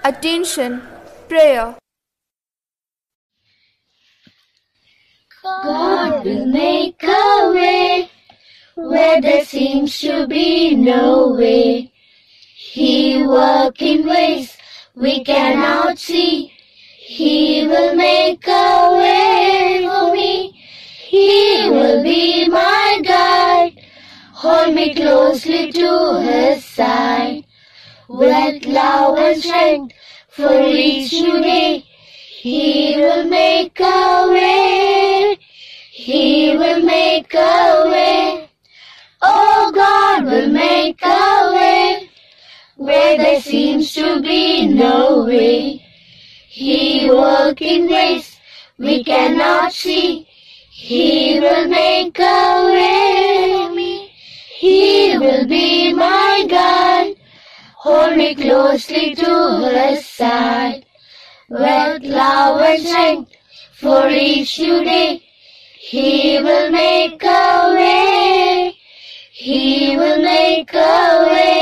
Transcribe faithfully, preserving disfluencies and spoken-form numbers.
Attention, prayer. God will make a way where there seems to be no way. He works in ways we cannot see. He will make a way for me. He will be my guide. Hold me closely to His side. With love and strength for each new day, He will make a way. He will make a way. Oh, God will make a way where there seems to be no way. He works in ways we cannot see. He will make a way for me. He will be my guide. Hold me closely to His side. With love and strength for each new day, He will make a way. He will make a way.